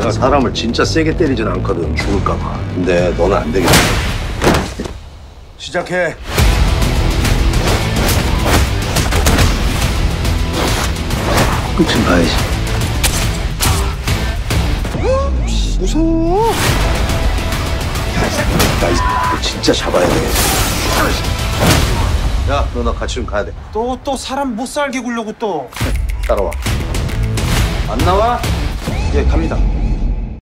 내가 사람을 진짜 세게 때리진 않거든, 죽을까봐. 근데 너는 안 되겠다. 시작해. 끝은 봐야지. 무서워. 나 진짜 잡아야 돼. 야, 너 나 같이 좀 가야 돼. 또 사람 못 살게 굴려고 또. 따라와. 안 나와? 예, 갑니다.